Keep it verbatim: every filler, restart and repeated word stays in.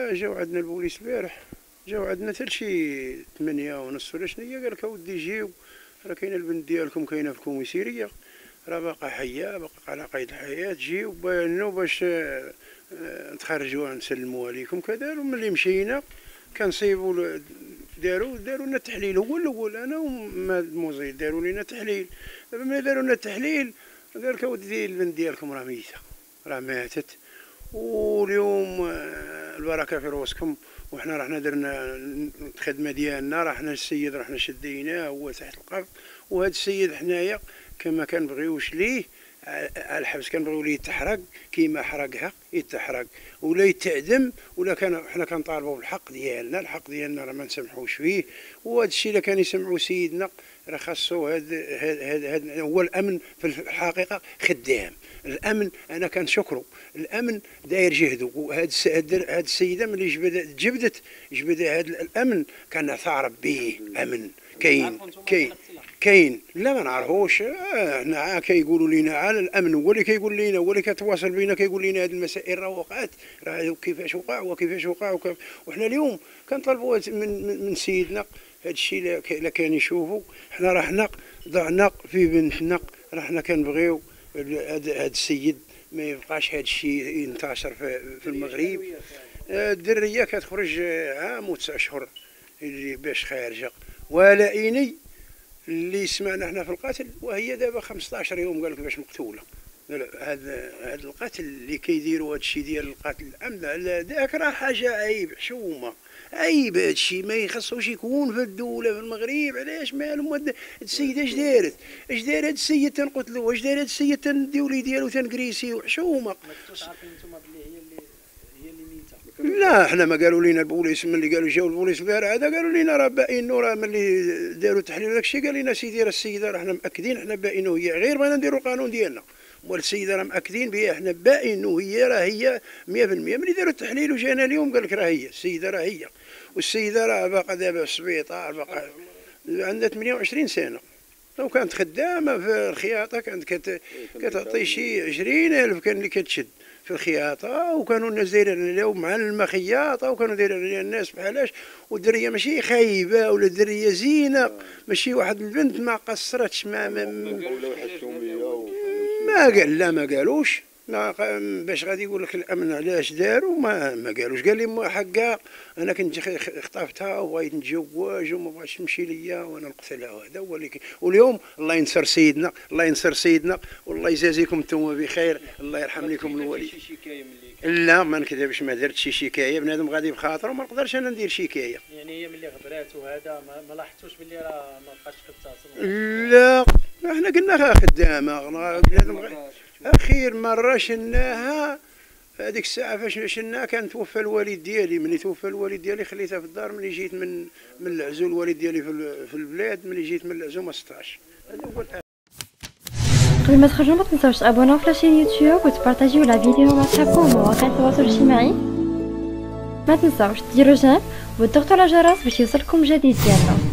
جاو عندنا البوليس البارح، جاو عندنا حتى لشي ثمانية ونص ولا شنيا، قالك اودي جيو راه كاينه البنت ديالكم كاينه في الكوميسيريه، راه باقا حيه باقا على قيد الحياه، جيو بانو باش نتخرجوها نسلموها ليكم كذا. وملي مشينا كنصيبوا داروا داروا لنا التحليل، هو الاول انا ومادموزيل داروا لنا تحليل. دابا ملي داروا لنا التحليل قالك اودي البنت ديالكم راه ميته، راه ماتت. واليوم البركه في روسكم، وحنا رحنا درنا الخدمه ديالنا، رحنا السيد رحنا شديناه هو تحت القبض، وهذا السيد حنايا كما كنبغيوش ليه على الحبس، كنبغيو ليه يتحرق كيما حرقها يتحرق، ولا يتعدم، ولا كان حنا كنطالبوا بالحق ديالنا، الحق ديالنا راه ما نسمحوش فيه. وهذا الشيء اللي كان يسمعوا سيدنا راه خاصو هذا هذا هو الامن في الحقيقه خدام. الامن انا كنشكرو، الامن داير جهده، وهاد هاد السيده ملي جبدت جبدت جبد هذا الامن كنعترف به. امن كاين كاين كاين لا ما نعرفوش، حنا كيقولوا لينا على الامن هو اللي كيقول لينا، هو اللي كيتواصل بينا كيقول لينا هذه المسائل راه وقعت، راه كيفاش وقع وكيفاش وقع. وحنا اليوم كنطلبوا من من سيدنا هذا الشيء الا كان يشوفوا. حنا راه حنا ضعنا في بنتنا، راه حنا كنبغيو هذا السيد ما يبقاش هذا الشيء ينتشر في المغرب. الدريه كتخرج عام وتسع اشهر اللي باش خارجه، ولا اني اللي سمعنا احنا في القتل وهي دابا خمسطاش يوم قال لك باش مقتوله. هذا هذا القتل اللي كيديروا هذا الشيء ديال القتل العمد على ذاك راه حاجه عيب، حشومه عيب. هذا الشيء ما يخصوش يكون في الدوله في المغرب. علاش مالهم السيده اش دارت اش دار هذا السيد تنقتلو، اش دار هذا السيد تنديو ولي ديالو تنكريسيو؟ حشومه. ما كنتوش عارفين نتوما بلي هي اللي هي اللي ميته؟ لا حنا ما قالوا لينا البوليس، ملي قالوا جاو البوليس البارح هذا قالوا لينا راه باينو، راه ملي داروا تحليل داك الشيء قال لنا سيدي راه السيده راه حنا مأكدين حنا باينو هي، غير بغينا نديروا القانون ديالنا، والسيده راه مأكدين بها حنا باينو هي راه هي مية بالمية. ملي داروا التحليل وجانا اليوم قال لك راه هي السيده راه هي، والسيده راه باقا دابا في السبيطار، باقا عندها ثمانية وعشرين سنه، لو كانت خدامه في الخياطه كانت كتعطي شي عشرين ألف كان اللي كتشد في الخياطه، وكانوا الناس دايرين عليها معلمه خياطه، وكانوا دايرين عليها الناس بحالاش. والدريه ماشي خايبه ولا دريه زينه، ماشي واحد البنت ما قصرتش ما ما, ما قال لا ما قالوش ما باش غادي يقول لك الامن علاش داروا ما ما قالوش. قال لي حقا انا كنت خطفتها وبغيت نتزوج وما بغاتش تمشي ليا وانا نقتلها، هذا هو اللي. واليوم الله ينصر سيدنا، الله ينصر سيدنا، والله يجازيكم نتوما بخير، الله يرحم لكم الوالد. لا ما نكذبش، ما درت شي شكايه، بنادم غادي بخاطره وما نقدرش انا ندير شكايه. يعني هي ملي غبرات وهذا ما لاحظتوش بلي راه ما بقاش كتصاصم؟ لا احنا قلنا خدامه بنادم. اخير مره شناها هذيك الساعه فاش شناها كان توفى الوالد ديالي، ملي توفى الوالد ديالي خليتها في الدار. ملي جيت من من العزو الوالد ديالي في البلاد، ملي جيت من العزو ما ستاش. هذا هو. قبل ما تخرجوا ما تنساوش تابوناو في لاشين يوتيوب وتبارطاجيو لا فيديو مع صحابكم ومواقع التواصل الاجتماعي. ما تنساوش ديروا جيم وتضغطوا على الجرس باش يوصلكم جديد ديالنا.